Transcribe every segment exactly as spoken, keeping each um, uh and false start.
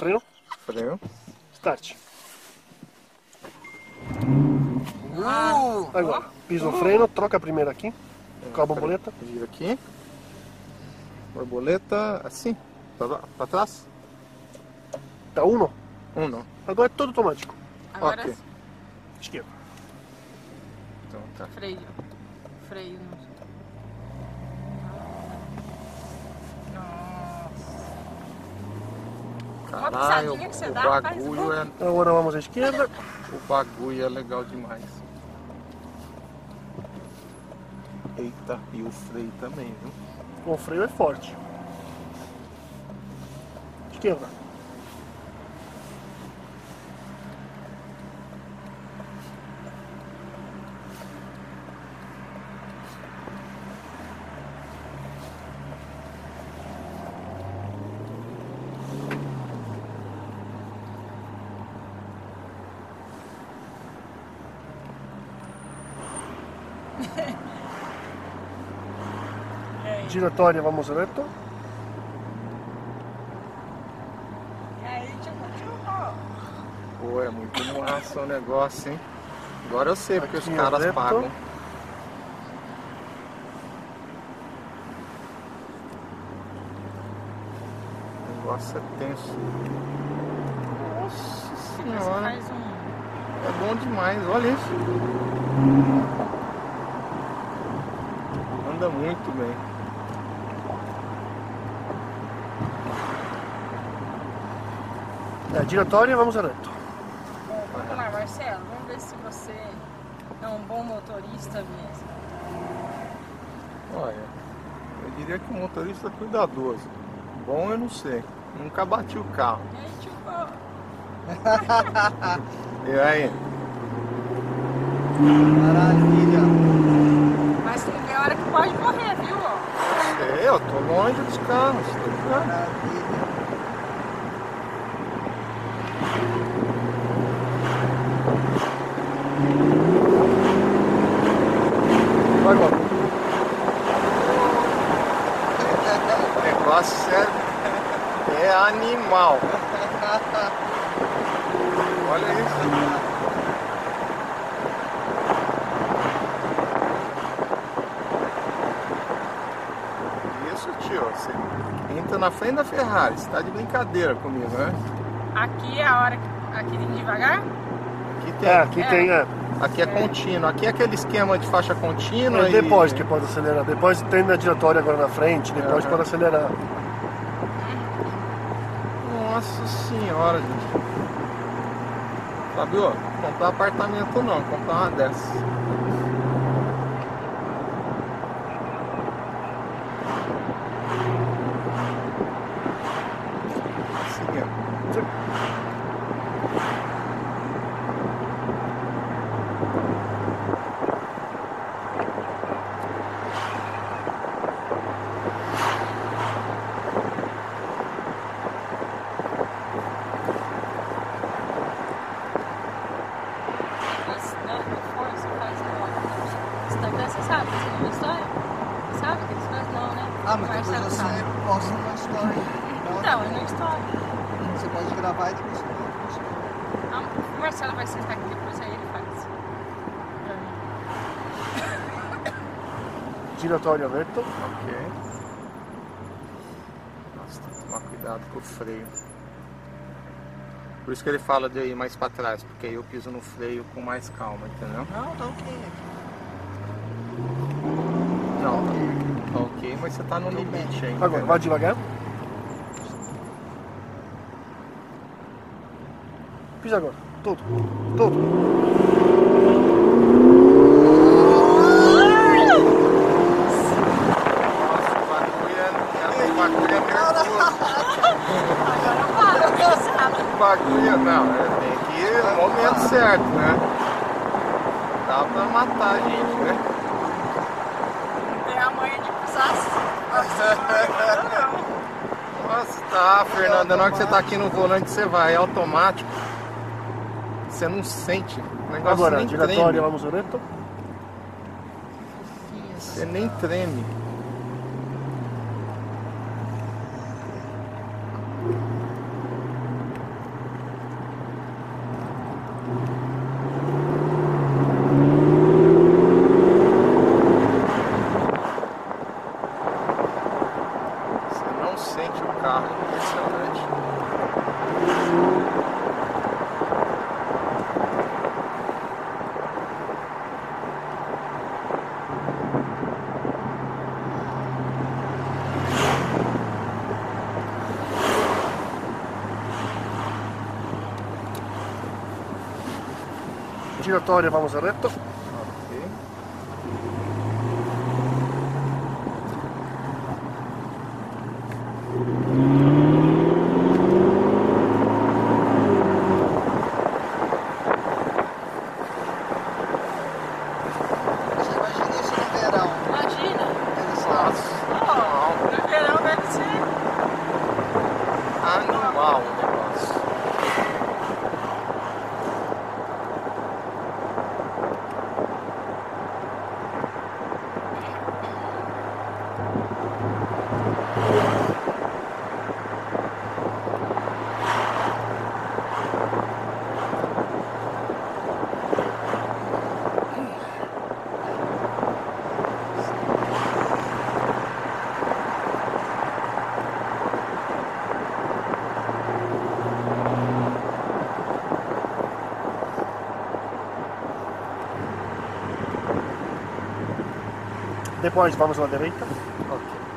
freio. Freio. Start. Ah, Agora, pisa o freio, troca a primeira aqui. Com a borboleta. Gira aqui. Borboleta assim. Pra, pra trás. Tá um. Um não. Agora é todo automático. agora Ok. sim. Esquerda. Então tá. Freio. Freio. Nossa. Uma Caralho, pisadinha que você o dá, faz bagulho gol. é. Agora vamos à esquerda. O bagulho é legal demais. Eita, e o freio também, viu? O freio é forte. Esquerda. Giratória, vamos reto. E aí, tipo, tipo, Pô, é muito massa o negócio, hein? Agora eu sei porque Aqui os é caras reto. pagam. O negócio é tenso. Nossa você senhora. faz um... É bom demais, olha isso. Anda muito bem. É, giratória, vamos reto. Bom, vamos lá, Marcelo. Vamos ver se você é um bom motorista mesmo. Olha, eu diria que o motorista é cuidadoso. Bom eu não sei. Nunca bati o carro. E aí, tipo, E aí? Maravilha. mas tem meia hora que pode morrer, viu? ó? Sei, eu tô longe dos carros. Tô ligado. Maravilha. Vai agora. O negócio é, é animal. Olha isso. Isso, tio. Você entra na frente da Ferrari. Você tá de brincadeira comigo, né? Aqui é a hora que... Aqui tem devagar? Aqui tem. É, aqui É. tem, é. Aqui é contínuo. Aqui é aquele esquema de faixa contínua. É e- depois que pode acelerar. Depois tem na giratória agora na frente, depois Aham. pode acelerar. Nossa senhora, gente. Fabio, comprar apartamento não, comprar uma dessas. Seguindo. Mas, né, for, você faz no Instagram, você sabe? Você não história? Você sabe que eles fazem? Não, né? Ah, mas Marcelo depois você sabe. posta uma história. Então, é no história. Você pode gravar e depois você coloca uma história. Ah, o Marcelo vai sentar aqui depois, aí ele faz. Pra mim. Giratória reto. Ok. Nossa, tem que tomar cuidado com o freio. Por isso que ele fala de ir mais pra trás, porque aí eu piso no freio com mais calma, entendeu? Não, tá ok aqui. Não, tá, tá ok, mas você tá no limite ainda. Agora, vai devagar. Pisa agora. Tudo. Tudo. Nossa, o bagulho é, o bagulho é nervoso. Agora para, Marcelo. O bagulho, não, é, tem que ir no momento certo, né? Dá pra matar a gente, né? Tem a manha de pisar assim. Nossa, tá, Fernanda, na hora que você tá aqui no volante, você vai, é automático. Você não sente. O negócio Agora, nem giratória, treme. vamos reto. Você nem treme. Giratoria, vamos reto. Ok. Você imagina isso no verão. Imagina. Eles lá. Oh, no verão deve ser. Animal o negócio. Depois vamos à direita. Ok.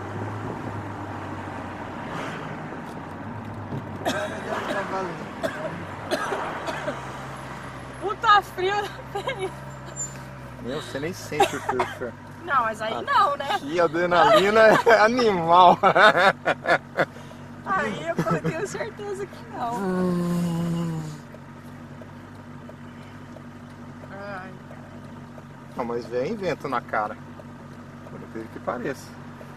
Puta frio da pele. Meu, você nem sente o frio, Fer. Não, mas aí não, né? Que adrenalina é animal. Aí eu tenho certeza que não. Ai. Não, mas vem vento na cara. Por incrível que pareça.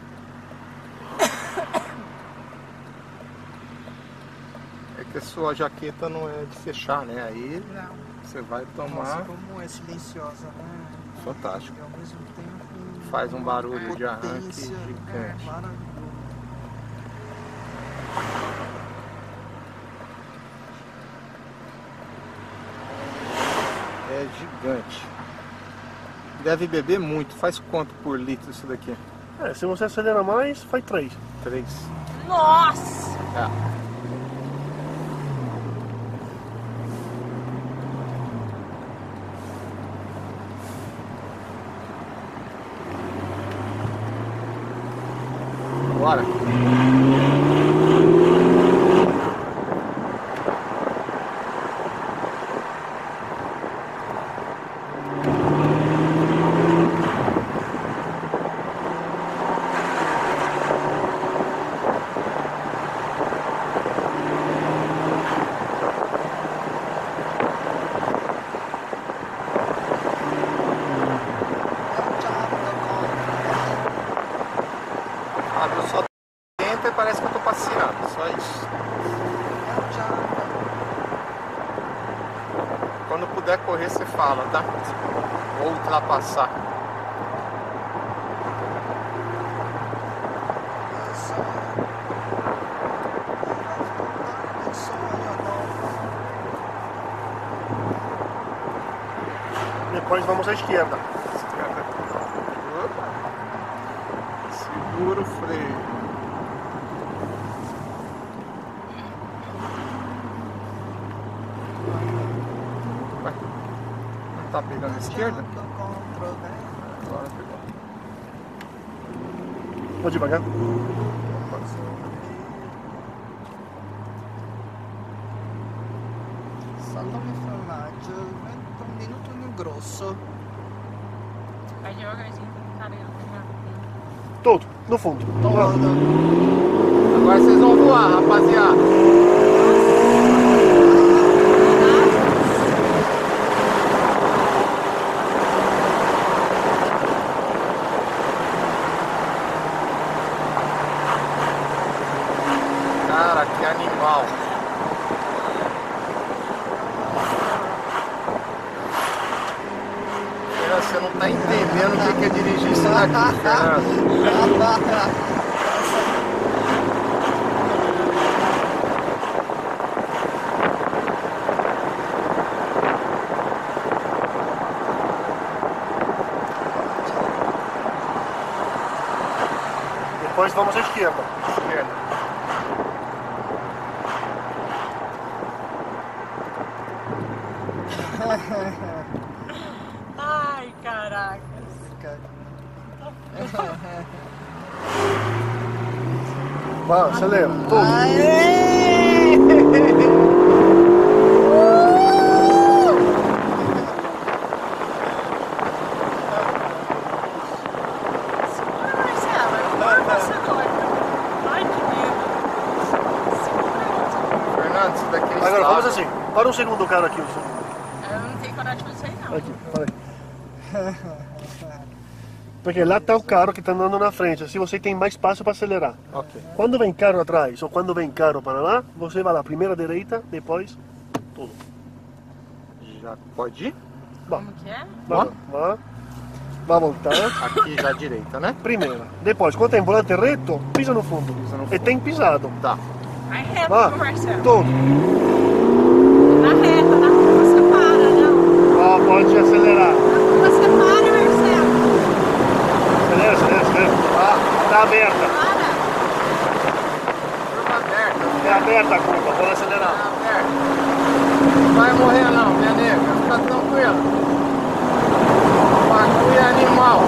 É que a sua jaqueta não é de fechar, né? Aí Não. você vai Nossa, tomar. como é silenciosa, né? Fantástico. E ao mesmo tempo. Faz um barulho uma de arranque potência, gigante. é, maravilhoso. É gigante. Deve beber muito. Faz quanto por litro isso daqui? É, se você acelera mais, faz três. Três. Nossa! É. Bora. Abre só dentro e parece que eu tô passeando. Só isso. Quando puder correr, você fala, tá? Ou ultrapassar. Depois vamos à esquerda. Opa. Segura o freio. Vai. Não tá pegando a esquerda? Agora pegou. Vou devagar. Salome formaggio, un minuto no grosso. Vai devagarzinho. Caramba, Tudo, no fundo. Todo. Agora vocês vão voar, rapaziada. Cara, que animal. Você não tá entendendo o que é dirigir isso daqui, Fernando. Depois vamos à esquerda. Esquerda. Ai, caracas. Vai, acelera. Tudo. Fernando, isso daqui é Agora, estável. vamos assim. Para um segundo o carro aqui. Um segundo. Eu não tenho coragem de fazer não. Aqui, para aí. Porque lá está o carro que está andando na frente, assim você tem mais espaço para acelerar. Ok. Quando vem carro atrás ou quando vem carro para lá, você vai lá, primeiro à direita, depois tudo. Já pode ir? Como que é? Vai, vai, vai voltar. Aqui já à direita, né? Primeira. Depois, quando tem volante reto, pisa no fundo. Pisa no E fundo. tem pisado. Tá. Vai reto, Vá, viu, Marcelo? tudo. Na reta, na curva você para, não. Ó, pode acelerar. Na curva você para, Marcelo. Acelera, acelera, acelera. Ah, tá aberta. Para. Curva aberta. É aberta a curva, pode acelerar. Tá aberta. Não vai morrer não, minha nega. Fica tranquilo. O bagulho é animal.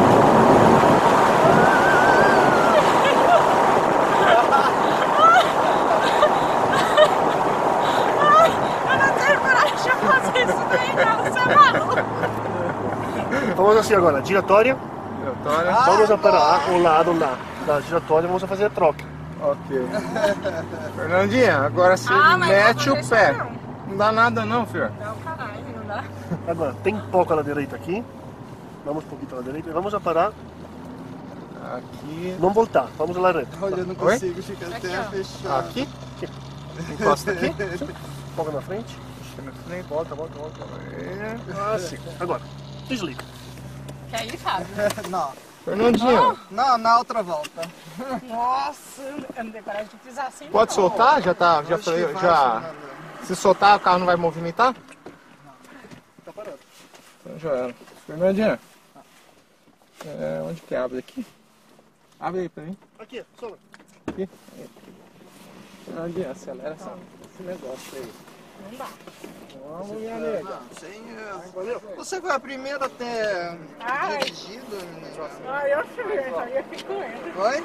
Eu não tenho coragem de fazer isso daí, não. Você é maluco. Vamos assim agora, giratória. Vitória. Vamos a parar o lado lá da giratória, vamos a fazer a troca. Ok. Fernandinha, agora você Ah, mas mete não o vou pé. deixar, Não dá nada não, filho. Não, caralho, não dá. Agora, tem pouco à direita aqui. Vamos um pouquinho à direita e vamos a parar, Aqui. não voltar, vamos lá reto. Olha, eu não Oi? consigo ficar Aqui, até ó. fechado. Aqui. Encosta aqui. Um pouco na frente. Puxa na frente. Volta, volta, volta. É. Assim. Agora, desliga. Quer ir, Fábio? Não, Fernandinha, não, na outra volta. Nossa, eu não tenho coragem de pisar assim, não. pode soltar? Já tá, já Acho que freio, vai, já. Fernando. Se soltar, o carro não vai movimentar? Tá parado. Então já era. Fernandinha. É, onde que abre aqui? Abre aí pra mim. Aqui, sobe. Aqui. Fernandinha, acelera essa, esse negócio aí. Não dá. Vamos, minha nega. Não, sem erro. Valeu. Você foi a primeira a ter Ai. dirigido, menina? Ai, eu fui, então eu fiquei com medo. Foi?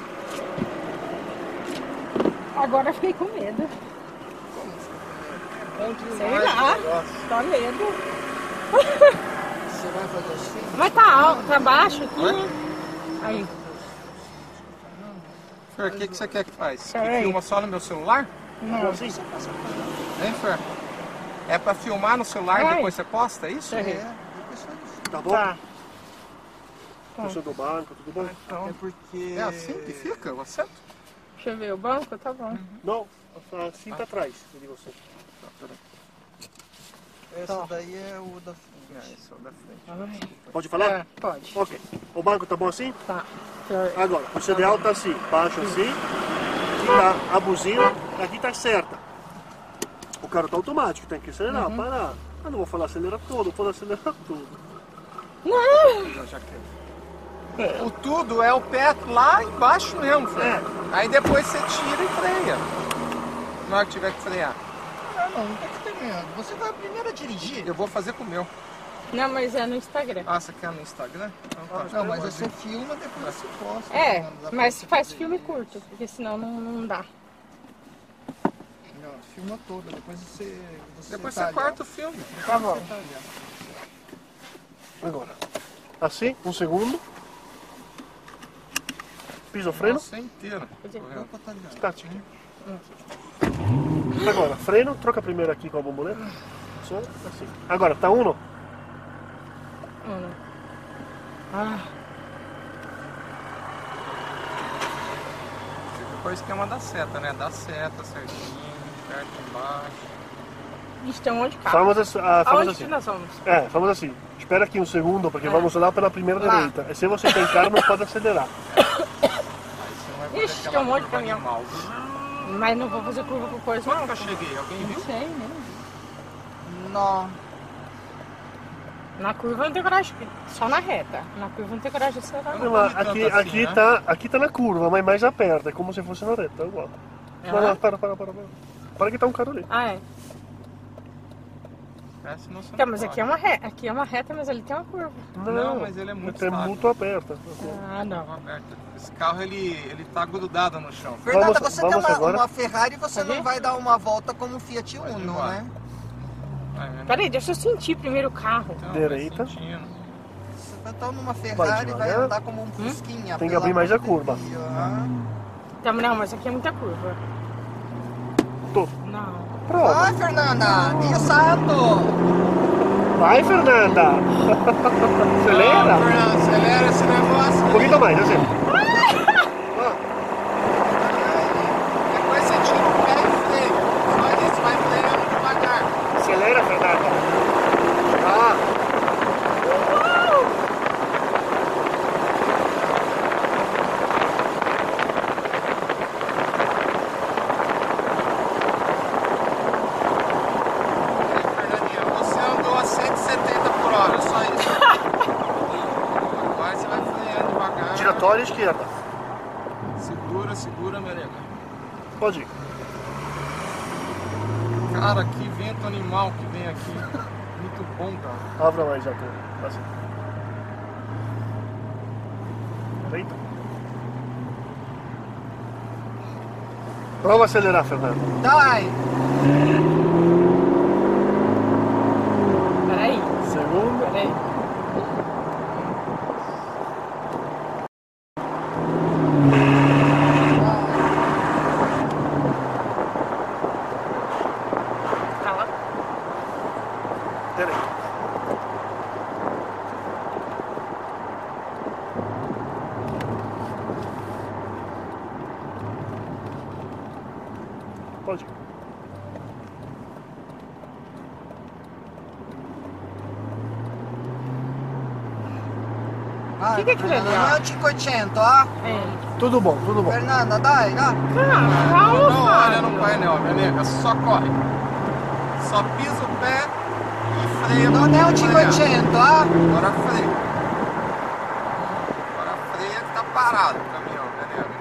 Agora eu fiquei com medo. Bom Sei demais lá. esse negócio. Dá medo. Você vai fazer assim? Mas tá alto, tá baixo aqui. Oi? Aí. Fer, o que, que você quer que faz? Que Peraí. filma só no meu celular? Não. Assim. Hein, Fer? É pra filmar no celular e Ai. depois você posta, é isso? Peraí. É, isso aí. Tá bom? Tá. Você do banco, tudo bom? Então, É porque... é assim que fica o assento? Deixa eu ver o banco, tá bom. Não, assim tá atrás de você. Essa daí é o da frente. É, esse é o da frente. Ai. Pode falar? É, pode. Ok. O banco tá bom assim? Tá. Agora, o C D A tá assim, baixo assim. Aqui tá a buzina, aqui tá certa. O carro tá automático, tem que acelerar, parar. Eu não vou falar acelerar todo, vou acelerar tudo. Não! Já, já quero. O tudo é o pé lá embaixo mesmo, Fer. É. Aí depois você tira e freia. Na hora que tiver que frear. Ah, não, não tá entendendo. Você foi a primeira a dirigir. Eu vou fazer com o meu. Não, mas é no Instagram. Ah, você quer no Instagram? Então tá. Não, mas você filma, depois você posta. É, Fernando, dá mas pra- faz filme curto, porque senão não, não dá. Não, filma toda, depois você... você Depois tá você ali, corta o filme. Tá bom. ó. Tá ali, ó. Agora, assim, um segundo. Pisa o freno, Nossa, inteira. Correto. Opa, tá ali, ó. start. Agora, freno, troca primeiro aqui com a bomboleta. Só assim. Agora, tá um, não? Mano. Ah, Depois o esquema da seta, né? Da seta certinho, perto embaixo. vixe, tem um monte de carro. Vamos, assim, ah, vamos Aonde assim. que nós vamos? É, vamos assim. Espera aqui um segundo, porque É. vamos lá pela primeira Lá. direita. E se você tem carro, não pode acelerar. Aí você não vai fazer Ixi, aquela tem um monte de curva caminhão. animal. Mas não vou fazer curva com coisa, Quanto não. que eu cheguei? Alguém Não viu? sei, né? Não. Na curva não tem coragem, só na reta. Na curva não tem coragem de acelerar. Não Não, corre mas tanto aqui, assim, aqui, né? tá, aqui tá na curva, mas mais aperta. É como se fosse na reta, é igual. É? Não, não, para, para, para, para. Para que tá um carro ali. Ah, é. É, senão você Então, não mas pode. aqui é uma reta, aqui é uma reta, mas ele tem uma curva. Não, mas ele é muito É estável. muito aperta. Ah, não. Tava aberto. Esse carro ele, ele tá grudado no chão. Fernanda, Vamos- você vamos tem uma, agora. uma Ferrari e você Pode ir? não vai dar uma volta como um Fiat Pode ir Uno, embora. né? Vai, né? Peraí, deixa eu sentir primeiro o carro. Então, Direita. vai sentindo. Você vai estar numa Ferrari e vai devagar. andar como um Fusquinha. Tem que pelo abrir mais amor a de curva. Deus. Então, não, mas aqui é muita curva. Todo. Não. Prova. Vai, Fernanda! Dia santo! Vai, Fernanda! Acelera! Não, Fernando, acelera esse negócio. Um pouquinho mais, assim. Depois você tira o pé e freia. Só isso, vai freando devagar. Acelera, Fernanda. Ah. Fernandinha, você andou a cento e setenta por hora, só isso. Agora você vai freando devagar. Giratória esquerda. Segura, segura, minha nega. Pode ir. Cara, que vento animal que vem aqui. Muito bom, cara. Abra mais já, tô. Assim. Eita. Prova acelerar, Fernando. Dai! Peraí, Segundo. peraí. Cala. Direito. Pode ir. Vai, Que que é aquilo ali, Fernanda, ó? não é o cinquecento, ó. É. Tudo bom, tudo bom. Fernanda, dai, dai. Cara, calma, Não olha no Fábio. painel, minha nega. Só corre. Só pisa o pé e freia. Non è un pra frear. cinquecento, ó. Agora freia. Agora freia que tá parado o caminhão, minha nega.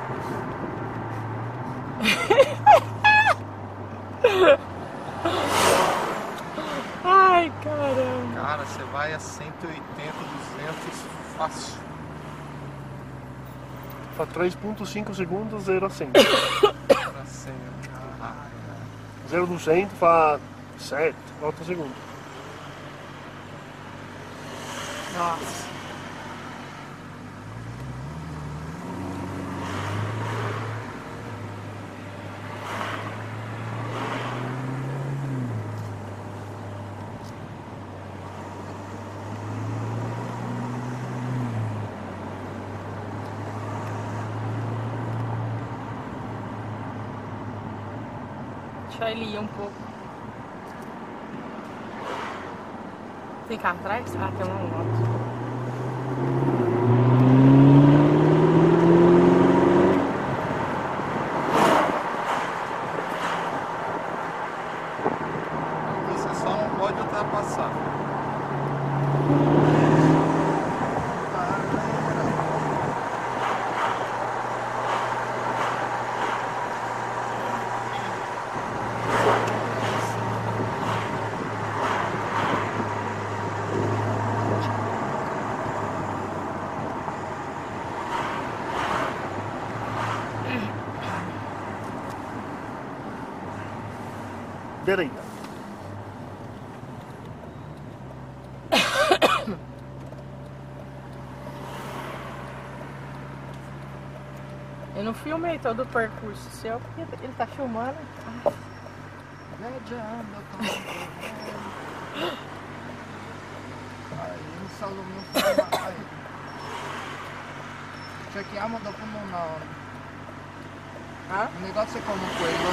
Ai, caramba. Cara, você vai a cento e oitenta, duzentos fácil. Fa três ponto cinco segundos, zero a cem. Pra cem. Ah, zero a duzentos fa sete, oito segundos. Nossa. Deixa ele ir um pouco. Tem carro atrás? Ah, tem uma moto. aqui você só não pode ultrapassar. Direita. Eu não filmei todo o percurso seu, porque ele tá filmando. Viaggiando con Dai, un solo minuto. Dai. Cerchiamo dopo una ora. Ah? Un negozio come quello.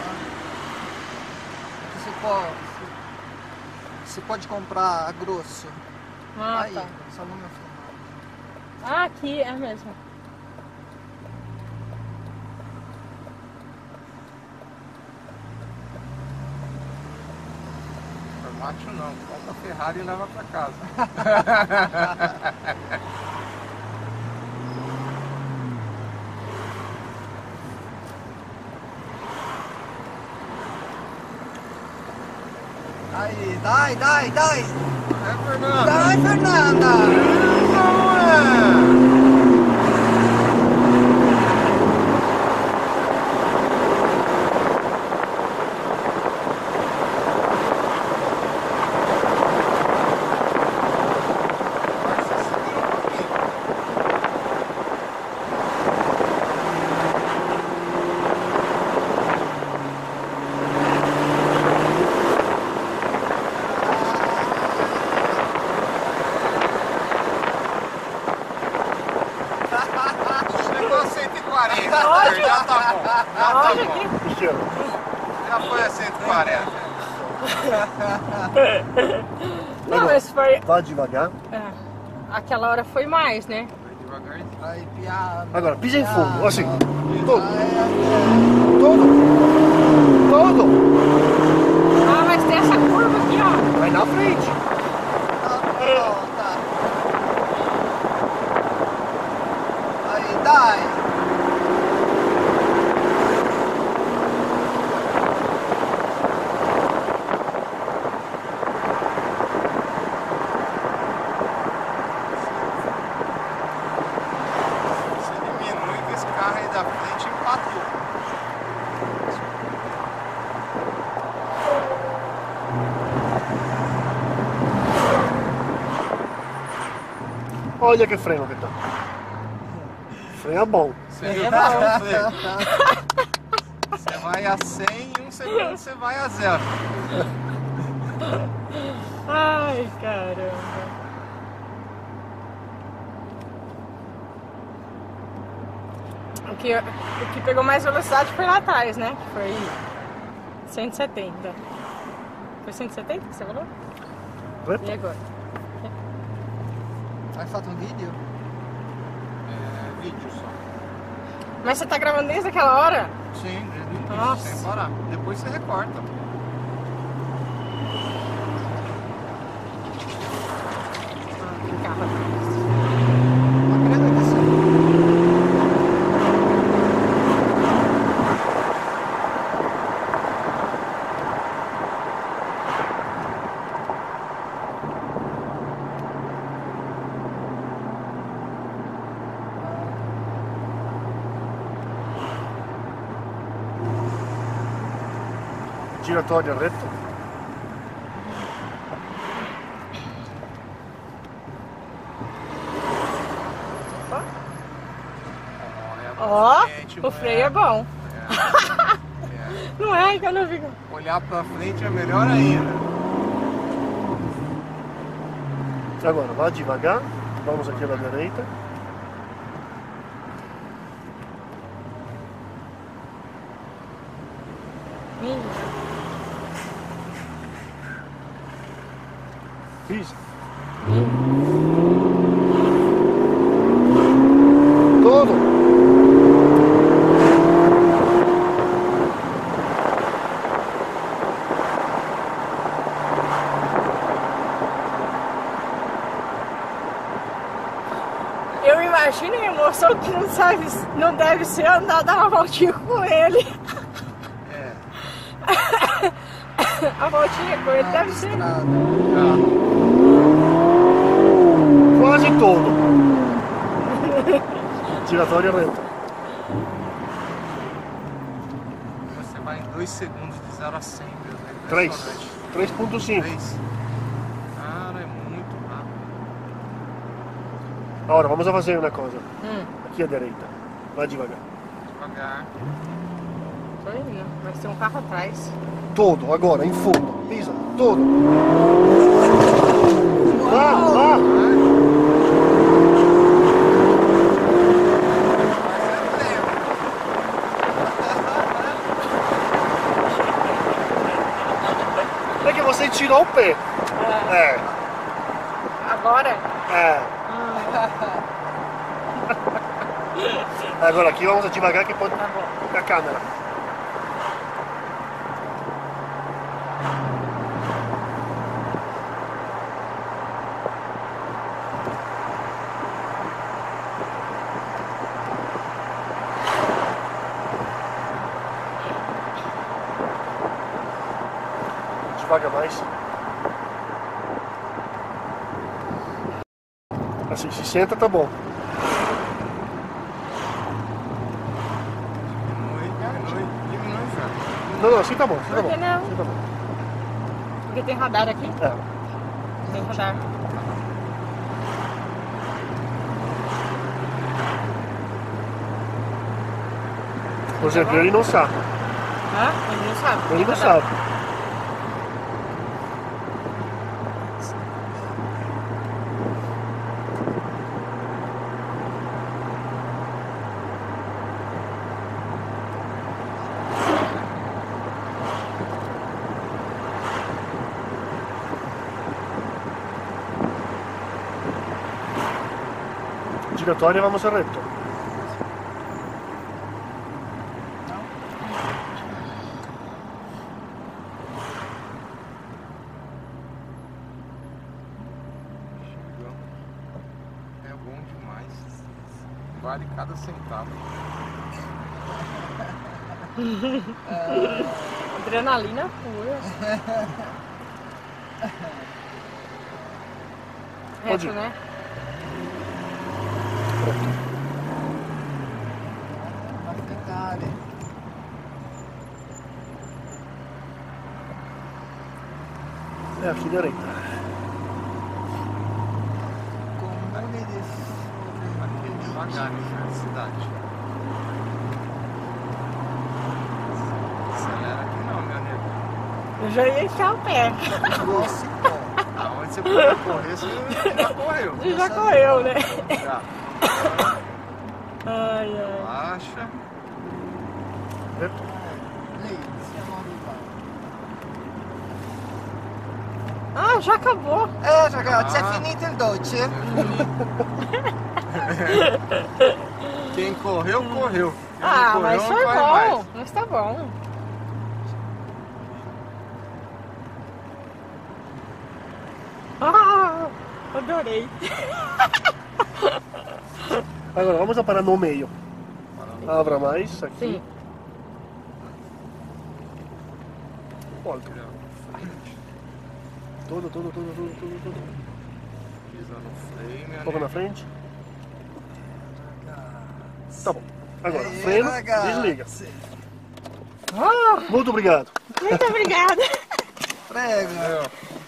Que si può. Si, si pode comprar a grosso. Ah, Aí, tá. só no meu filmado. Ah, aqui é mesmo. Macho não, compra a Ferrari e leva pra casa. Aí, dai, dai, dai! É, Fernando. Dai, Fernanda! Não é. Não, Agora, mas foi. vá devagar. É, aquela hora foi mais, né? Vai devagarzinho. Aí, piada. Agora, pisa em fundo, assim. Aí, Todo, aí, todo, todo. Ah, mas tem essa curva aqui, ó. Vai na frente. aí. Tá, tá. Aí, dai. Você diminui que esse carro aí da frente empatou. Olha que freio que tá. Freio é bom. Você É viu bom. que você vai a cem e um segundo você vai a zero. Ai, caramba. O que, o que pegou mais velocidade foi lá atrás, né? Que foi cento e setenta. Foi cento e setenta que você falou? E agora? Aí falta um vídeo? É vídeo só. Mas você tá gravando desde aquela hora? Sim, desde o início, Nossa. sem parar. Depois você recorta. Ah, tem carro atrás. Não acredito que sim. Giratorio retto. Ó, Gente, o mulher. freio é bom. É. Não é que eu não vi. Olhar pra frente é melhor ainda. Agora, vá devagar. Vamos aqui à direita. Ih, Pisa. Todo. eu imagino a emoção que não sabe, não deve ser andar dar uma voltinha com ele. É. A voltinha com ele deve ser. Estrada. Quase todo. Giratorio retto. Você vai em dois segundos de zero a cem, meu Deus. É três. impressionante. três ponto cinco. três. Cara, é muito rápido. Agora, vamos a fazer uma coisa. Hum, Aqui à direita. Vá devagar. Devagar. tô indo. Vai ter um carro atrás. Todo, agora, em fundo. Pisa, todo. Vá, vá. Mas é tempo. É que você tirou o pé. É, Agora? é. Agora aqui vamos devagar que pode Tá bom. a câmera. Devagar mais. Assim, se senta, tá bom. Diminui, diminui, diminui já. Não, não, assim tá bom, assim tá Por bom. que não? Assim tá bom. Porque tem radar aqui? É. Tem radar. Por exemplo, ele não sabe. Hã? Ele não sabe. Ele Tem não radar. sabe. giratoria, vamos a reto. É bom demais. Vale cada centavo. Adrenalina pura. Pode Reto, ir. né? Na Ferrari. É, a direita. Comune de Aqui é devagar nessa cidade. Acelera aqui não, meu nego. Eu já ia enfiar o pé. Grosso e pó. Aonde você puder correr, você já correu. Você já correu, né? Já. Ai, ai. Relaxa. Reto. Lei, se Ah, já acabou. Eh ragazzi, Ah. è finito il dolce? Quem correu, correu. Quem Ah, não correu, mas não foi corre bom. mais. Mas tá bom. Ah, adorei. Agora, vamos a parar no meio. Abra mais, aqui. Sim. Volta. Todo, todo, todo, todo, todo, todo. Pisa no freio, meu Um pouco nego. na frente. Tá bom. Agora, Aí, freno, ragazzi. desliga. Ah, Muito obrigado. muito obrigada. Prego. Aí, ó.